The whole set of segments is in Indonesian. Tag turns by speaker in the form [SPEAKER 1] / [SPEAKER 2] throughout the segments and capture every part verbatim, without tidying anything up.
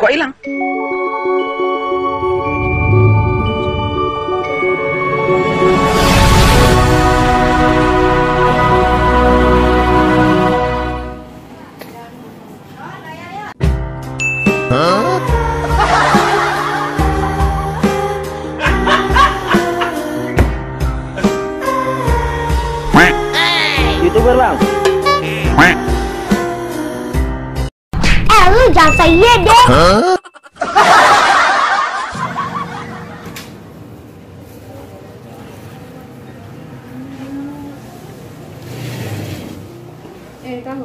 [SPEAKER 1] kok hilang?
[SPEAKER 2] YouTuber bang.
[SPEAKER 3] Eh lu jangan saya deh.
[SPEAKER 4] Eh kamu.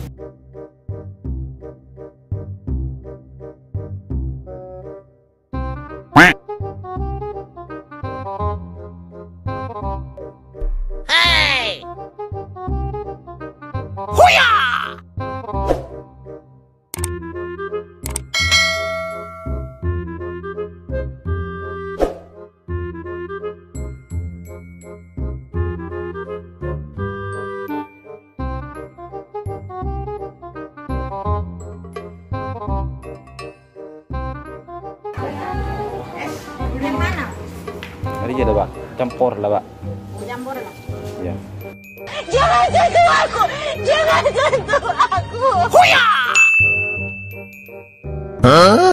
[SPEAKER 4] Yang mana?
[SPEAKER 2] Dari aja pak, campur lah pak.
[SPEAKER 4] Campur lah.
[SPEAKER 2] Ya.
[SPEAKER 3] Jangan sentuh aku, jangan sentuh aku.
[SPEAKER 1] Huya! Hah?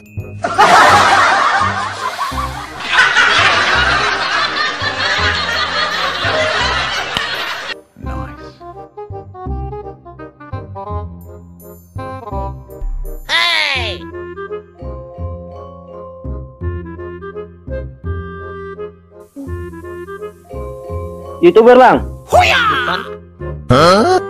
[SPEAKER 2] YouTuber bang.
[SPEAKER 1] Huya! Hah?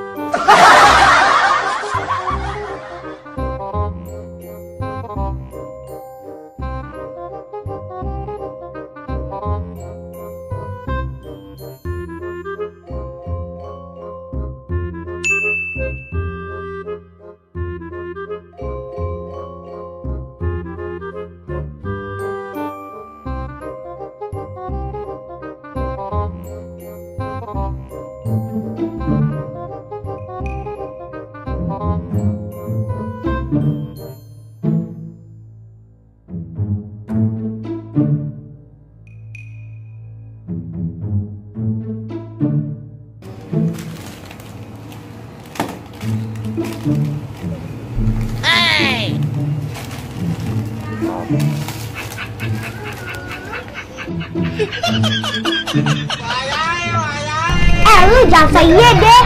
[SPEAKER 3] Eh lu jangan saya deh.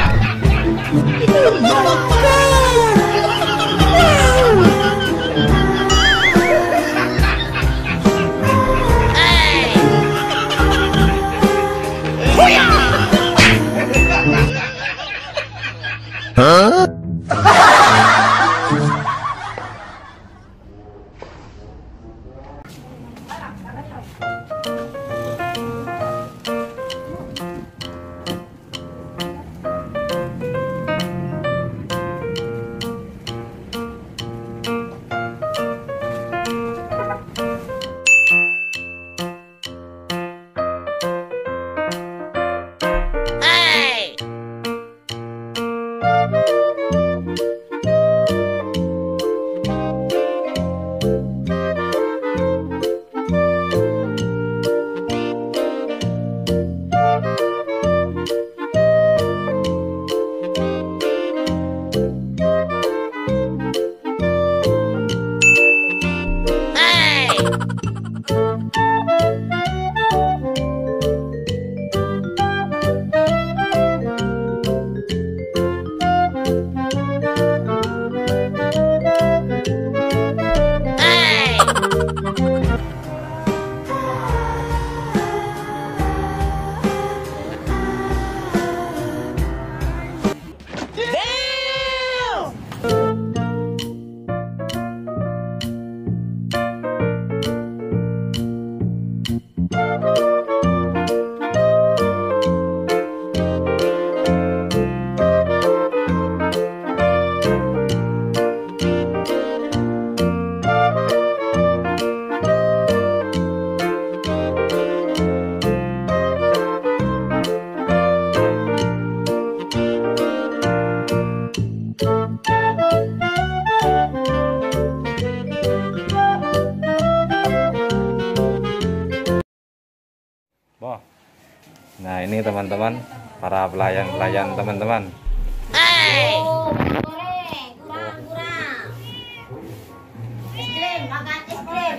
[SPEAKER 1] Hah?
[SPEAKER 2] ini teman-teman, para pelayan-pelayan teman-teman.
[SPEAKER 4] Oh, goreng, kurang, kurang. Es krim, makan es krim.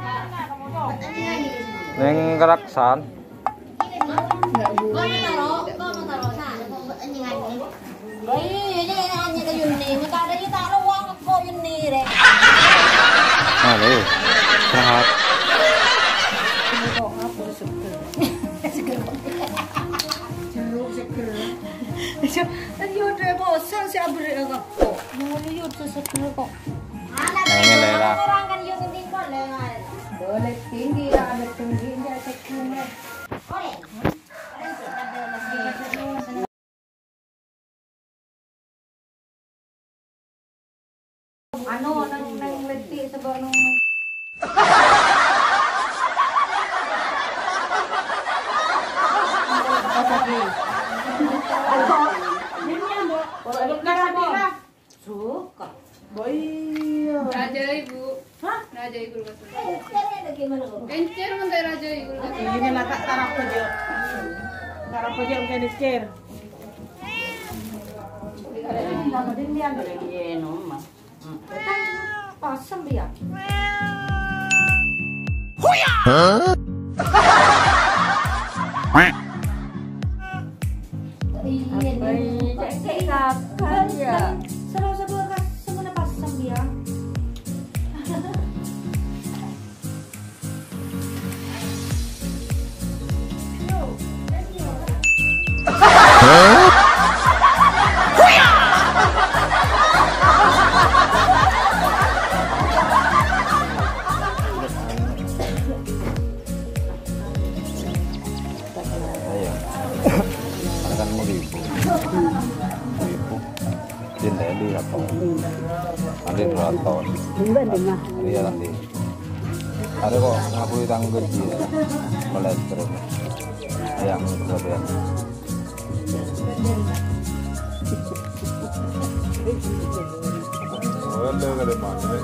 [SPEAKER 2] Neng keraksan.
[SPEAKER 4] Kau mau taruh, kau mau taruh sana, kau buat anjingan ini. Oh iya, ini hanya ke Yuni, mereka ada di taruh uang kau Yuni deh.
[SPEAKER 2] Halo, sehat.
[SPEAKER 4] Yudha bosan sih abri agak kok. Boleh Yudha seger kok.
[SPEAKER 2] Ngelela.
[SPEAKER 4] Orang kan Yudha tinggal lengan. Boleh tinggi lah, ada tinggi dia seger. Boleh. Ano nang nang letik sebab nang suka.
[SPEAKER 5] Raja ibu,
[SPEAKER 4] Hah?
[SPEAKER 5] raja ibu kasih.
[SPEAKER 4] Encer ada gimana kok?
[SPEAKER 5] Encer mana raja ibu kasih.
[SPEAKER 6] Ini lah kak tarap kerja, tarap kerja mungkin dicer.
[SPEAKER 4] Nama dia dia ada lagi nama. Pasang dia. Iya, iya. Kapan ya? Selalu sebuah kan semua pasang dia.
[SPEAKER 2] Ayo. Ada kan mau ibu. Ibu. Cinta di atau. Nanti atau. Iya nanti. Ada kok ngaku ditanggung gaji. Mulai terus. Yang kemudian. Oh, ada ada mana?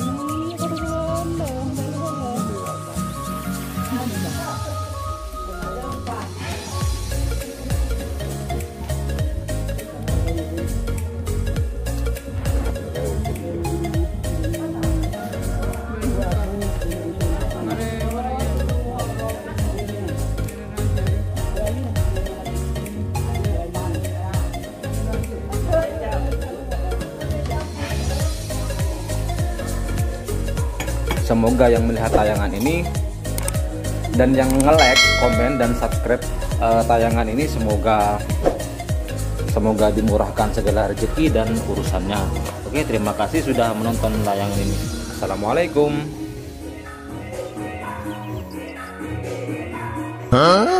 [SPEAKER 2] Semoga yang melihat tayangan ini dan yang nge-like, komen, dan subscribe uh, tayangan ini semoga semoga dimurahkan segala rezeki dan urusannya. Oke, terima kasih sudah menonton tayangan ini. Assalamualaikum.
[SPEAKER 1] Huh?